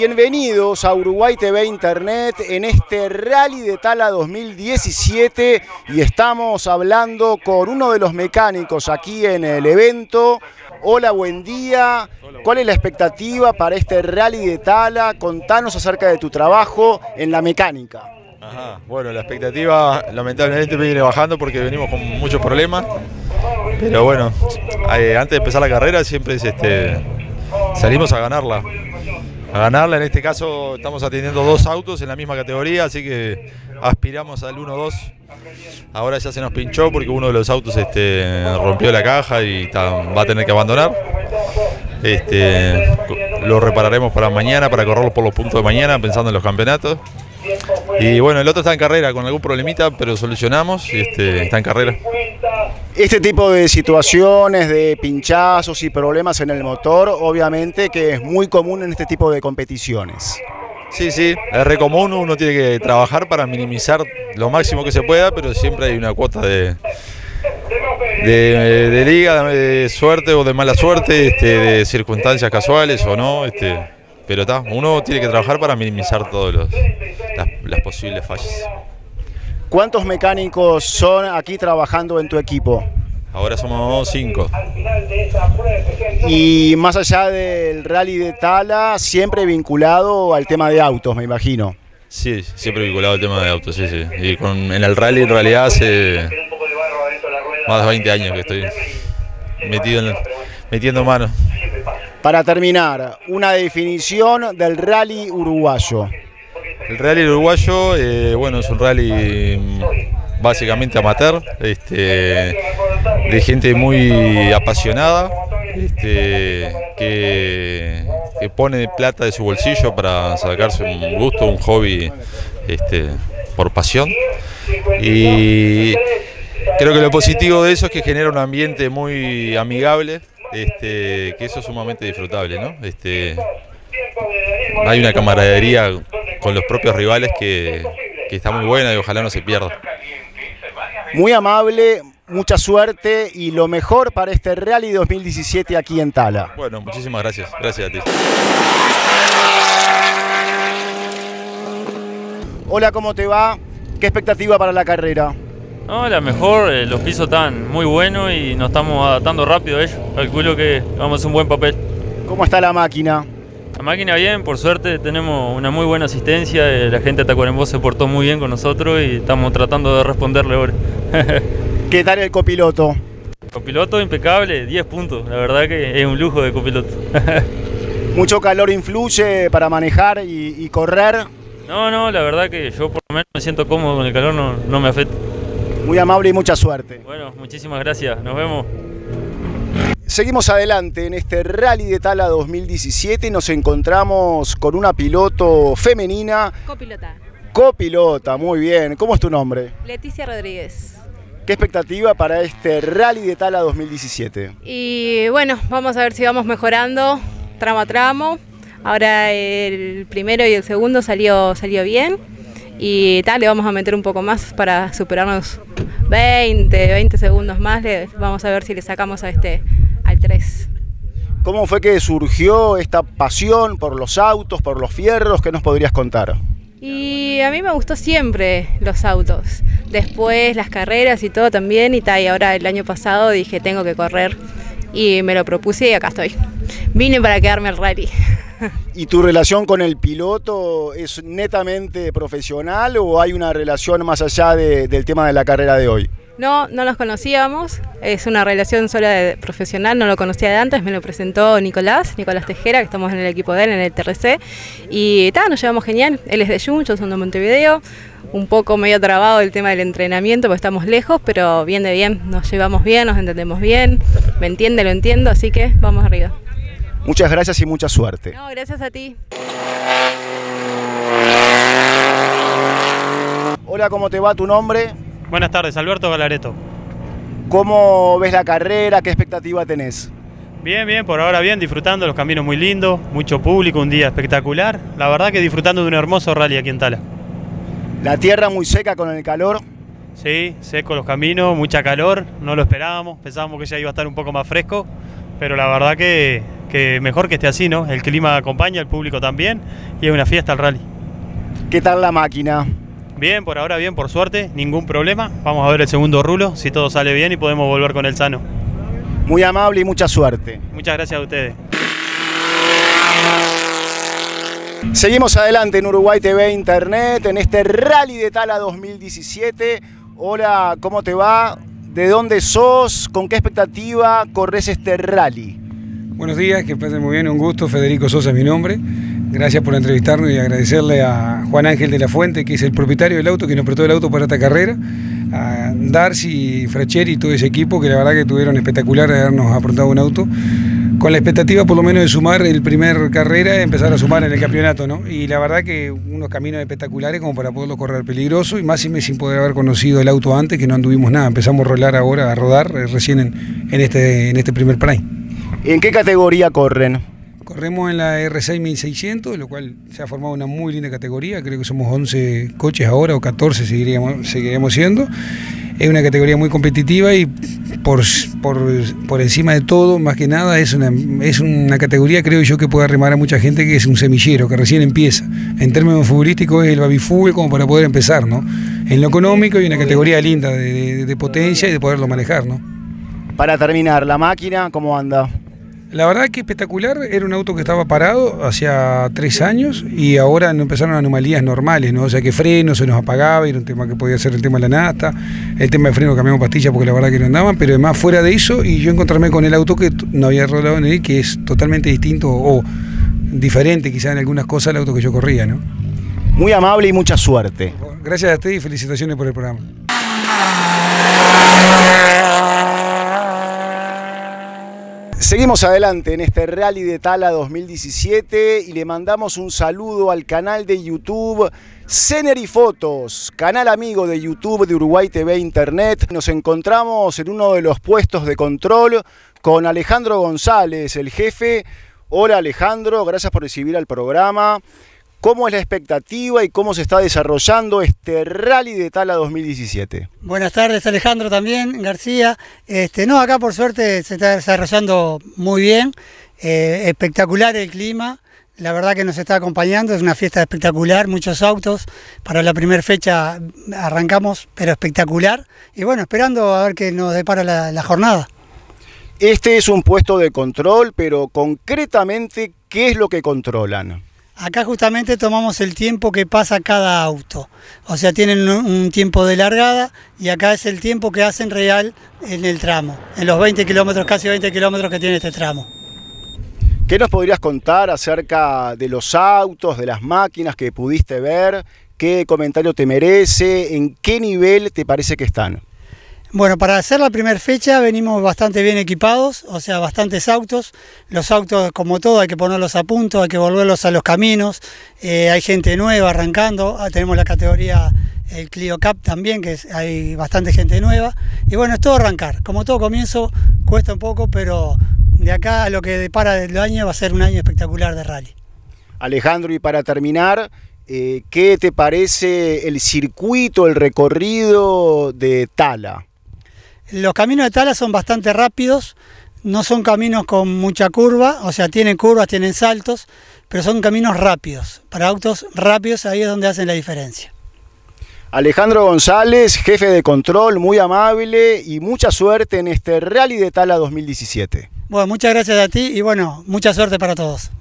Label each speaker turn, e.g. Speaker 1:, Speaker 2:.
Speaker 1: Bienvenidos a Uruguay TV Internet en este Rally de Tala 2017 y estamos hablando con uno de los mecánicos aquí en el evento. Hola, buen día. ¿Cuál es la expectativa para este Rally de Tala? Contanos acerca de tu trabajo en la mecánica.
Speaker 2: Bueno, la expectativa lamentablemente viene bajando porque venimos con muchos problemas, pero bueno, antes de empezar la carrera siempre salimos a ganarla. En este caso estamos atendiendo dos autos en la misma categoría, así que aspiramos al 1-2. Ahora ya se nos pinchó porque uno de los autos rompió la caja y va a tener que abandonar. Lo repararemos para mañana, para correrlo por los puntos de mañana, pensando en los campeonatos. Y bueno, el otro está en carrera con algún problemita, pero solucionamos y está en carrera.
Speaker 1: Este tipo de situaciones de pinchazos y problemas en el motor, obviamente que es muy común en este tipo de competiciones.
Speaker 2: Sí, es re común, uno tiene que trabajar para minimizar lo máximo que se pueda, pero siempre hay una cuota de liga, de suerte o de mala suerte, de circunstancias casuales o no, pero uno tiene que trabajar para minimizar todas las posibles fallas.
Speaker 1: ¿Cuántos mecánicos son aquí trabajando en tu equipo?
Speaker 2: Ahora somos 5.
Speaker 1: Y más allá del Rally de Tala, siempre vinculado al tema de autos, me imagino.
Speaker 2: Sí, siempre vinculado al tema de autos, sí. Y en el Rally en realidad hace más de 20 años que estoy metiendo mano.
Speaker 1: Para terminar, una definición del Rally uruguayo.
Speaker 2: El Rally uruguayo, bueno, es un rally básicamente amateur, de gente muy apasionada, que pone plata de su bolsillo para sacarse un gusto, un hobby, por pasión. Y creo que lo positivo de eso es que genera un ambiente muy amigable, que eso es sumamente disfrutable, ¿no? Hay una camaradería con los propios rivales que está muy buena y ojalá no se pierda.
Speaker 1: Muy amable, mucha suerte y lo mejor para este Rally 2017 aquí en Tala.
Speaker 2: Bueno, muchísimas gracias. Gracias a ti.
Speaker 1: Hola, ¿cómo te va? ¿Qué expectativa para la carrera?
Speaker 3: No, la mejor, los pisos están muy buenos y nos estamos adaptando rápido a ellos. Calculo que vamos a hacer un buen papel.
Speaker 1: ¿Cómo está la máquina?
Speaker 3: La máquina bien, por suerte tenemos una muy buena asistencia, la gente de Tacuarembó se portó muy bien con nosotros y estamos tratando de responderle ahora.
Speaker 1: ¿Qué tal el copiloto?
Speaker 3: Copiloto impecable, 10 puntos, la verdad que es un lujo de copiloto.
Speaker 1: ¿Mucho calor influye para manejar y correr?
Speaker 3: No, la verdad que yo por lo menos me siento cómodo con el calor, no me afecta.
Speaker 1: Muy amable y mucha suerte.
Speaker 3: Bueno, muchísimas gracias, nos vemos.
Speaker 1: Seguimos adelante en este Rally de Tala 2017 y nos encontramos con una piloto femenina. Copilota, muy bien. ¿Cómo es tu nombre?
Speaker 4: Leticia Rodríguez.
Speaker 1: ¿Qué expectativa para este Rally de Tala 2017?
Speaker 4: Y bueno, vamos a ver si vamos mejorando tramo a tramo. Ahora el primero y el segundo salió bien. Y le vamos a meter un poco más para superarnos 20 segundos más. Vamos a ver si le sacamos a al 3.
Speaker 1: ¿Cómo fue que surgió esta pasión por los autos, por los fierros? ¿Qué nos podrías contar?
Speaker 4: Y a mí me gustó siempre los autos. Después las carreras y todo también. Y ahora el año pasado dije tengo que correr. Y me lo propuse y acá estoy. Vine para quedarme al rally.
Speaker 1: ¿Y tu relación con el piloto es netamente profesional o hay una relación más allá del tema de la carrera de hoy?
Speaker 4: No nos conocíamos, es una relación sola profesional, no lo conocía de antes, me lo presentó Nicolás Tejera, que estamos en el equipo de él, en el TRC, y nos llevamos genial, él es de Jun, yo soy de Montevideo, un poco medio trabado el tema del entrenamiento porque estamos lejos, pero bien de bien, nos llevamos bien, nos entendemos bien, me entiende, lo entiendo, así que vamos arriba.
Speaker 1: Muchas gracias y mucha suerte.
Speaker 4: No, gracias a ti.
Speaker 1: Hola, ¿cómo te va? ¿Tu nombre?
Speaker 5: Buenas tardes, Alberto Galareto.
Speaker 1: ¿Cómo ves la carrera? ¿Qué expectativa tenés?
Speaker 5: Bien, por ahora bien, disfrutando, los caminos muy lindos, mucho público, un día espectacular. La verdad que disfrutando de un hermoso rally aquí en Tala.
Speaker 1: La tierra muy seca con el calor.
Speaker 5: Sí, seco los caminos, mucha calor, no lo esperábamos, pensábamos que ya iba a estar un poco más fresco, pero la verdad que que mejor que esté así, ¿no? El clima acompaña, el público también, y es una fiesta el rally.
Speaker 1: ¿Qué tal la máquina?
Speaker 5: Bien, por ahora bien, por suerte, ningún problema. Vamos a ver el segundo rulo, si todo sale bien y podemos volver con el sano.
Speaker 1: Muy amable y mucha suerte.
Speaker 5: Muchas gracias a ustedes.
Speaker 1: Seguimos adelante en Uruguay TV Internet, en este Rally de Tala 2017. Hola, ¿cómo te va? ¿De dónde sos? ¿Con qué expectativa corres este rally?
Speaker 6: Buenos días, que pasen muy bien, un gusto. Federico Sosa es mi nombre. Gracias por entrevistarnos y agradecerle a Juan Ángel de la Fuente, que es el propietario del auto, que nos prestó el auto para esta carrera, a Darcy, Fracheri y todo ese equipo, que la verdad que tuvieron espectacular de habernos aprontado un auto, con la expectativa por lo menos de sumar el primer carrera y empezar a sumar en el campeonato, ¿no? Y la verdad que unos caminos espectaculares como para poderlo correr peligroso, y más sin poder haber conocido el auto antes, que no anduvimos nada. Empezamos a rolar ahora, a rodar recién en este primer prime.
Speaker 1: ¿En qué categoría corren?
Speaker 6: Corremos en la R6 1600, lo cual se ha formado una muy linda categoría. Creo que somos 11 coches ahora, o 14 seguiríamos siendo. Es una categoría muy competitiva y por encima de todo, más que nada, es una categoría, creo yo, que puede arrimar a mucha gente, que es un semillero, que recién empieza. En términos futbolísticos es el baby fútbol como para poder empezar, ¿no? En lo económico y una categoría linda de potencia y de poderlo manejar, ¿no?
Speaker 1: Para terminar, ¿la máquina cómo anda?
Speaker 6: La verdad que espectacular. Era un auto que estaba parado hacía 3 años y ahora no empezaron anomalías normales, ¿no? O sea que freno se nos apagaba, era un tema que podía ser el tema de la nafta, el tema de freno cambiamos pastillas porque la verdad que no andaban, pero además fuera de eso, y yo encontrarme con el auto que no había rodado en él, que es totalmente distinto o diferente quizás en algunas cosas al auto que yo corría, ¿no?
Speaker 1: Muy amable y mucha suerte.
Speaker 6: Gracias a usted y felicitaciones por el programa.
Speaker 1: Seguimos adelante en este Rally de Tala 2017 y le mandamos un saludo al canal de YouTube Scenery Fotos, canal amigo de YouTube de Uruguay TV Internet. Nos encontramos en uno de los puestos de control con Alejandro González, el jefe. Hola Alejandro, gracias por recibir al programa. ¿Cómo es la expectativa y cómo se está desarrollando este Rally de Tala 2017?
Speaker 7: Buenas tardes Alejandro también, García. No, acá por suerte se está desarrollando muy bien, espectacular el clima, la verdad que nos está acompañando, es una fiesta espectacular, muchos autos, para la primera fecha arrancamos, pero espectacular, y bueno, esperando a ver qué nos depara la jornada.
Speaker 1: Este es un puesto de control, pero concretamente, ¿qué es lo que controlan?
Speaker 7: Acá justamente tomamos el tiempo que pasa cada auto, o sea, tienen un tiempo de largada y acá es el tiempo que hacen real en el tramo, en los 20 kilómetros, casi 20 kilómetros que tiene este tramo.
Speaker 1: ¿Qué nos podrías contar acerca de los autos, de las máquinas que pudiste ver? ¿Qué comentario te merece? ¿En qué nivel te parece que están?
Speaker 7: Bueno, para hacer la primera fecha venimos bastante bien equipados, o sea, bastantes autos. Los autos, como todo, hay que ponerlos a punto, hay que volverlos a los caminos. Hay gente nueva arrancando, tenemos la categoría el Clio Cup también, que hay bastante gente nueva. Y bueno, es todo arrancar. Como todo comienzo, cuesta un poco, pero de acá a lo que depara del año va a ser un año espectacular de rally.
Speaker 1: Alejandro, y para terminar, ¿qué te parece el circuito, el recorrido de Tala?
Speaker 7: Los caminos de Tala son bastante rápidos, no son caminos con mucha curva, o sea, tienen curvas, tienen saltos, pero son caminos rápidos. Para autos rápidos ahí es donde hacen la diferencia.
Speaker 1: Alejandro González, jefe de control, muy amable y mucha suerte en este Rally de Tala 2017.
Speaker 7: Bueno, muchas gracias a ti y bueno, mucha suerte para todos.